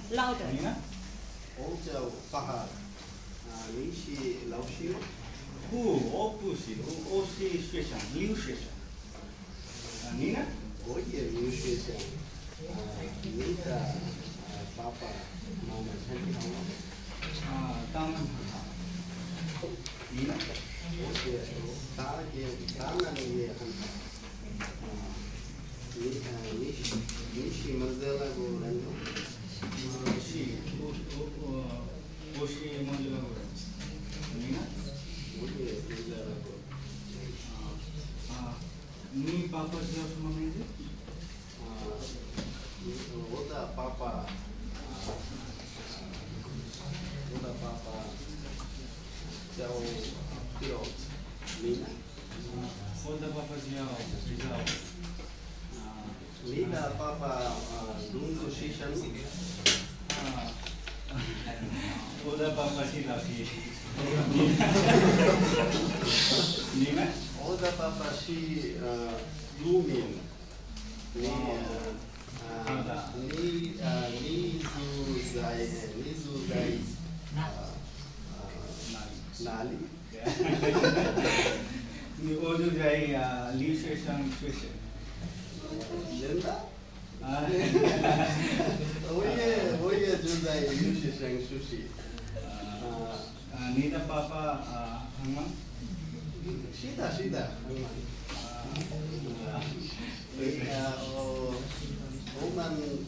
Louder. Ojo Fahad. Nishi Laushio. Opushi, Oshi Station, Liu Station. Nina? Oye, Liu Station. Nita Papa Mama Chanti Hama. Tama. Nina? Oye, Tana Ye Nishi Mandela Gorando. Oshi Mandela. Nina? Oye, Mandela. Ni Papa Josh Mamindi? Oda Papa. Oda Papa. Jao Pilot. Nina? Oda Papa Jao. Nina Papa Dundu Shishan. Oda Papa Shilafi. Nina? Oda Papa Shi Lumin. Nizu Zai Nali. Ni Odu Jai Liu Station Station. Linda? Oye, Juzai Yushi Shang Sushi. Nida Papa Hangman? Shida. Oman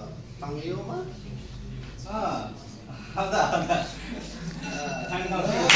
Panglioma? Hada.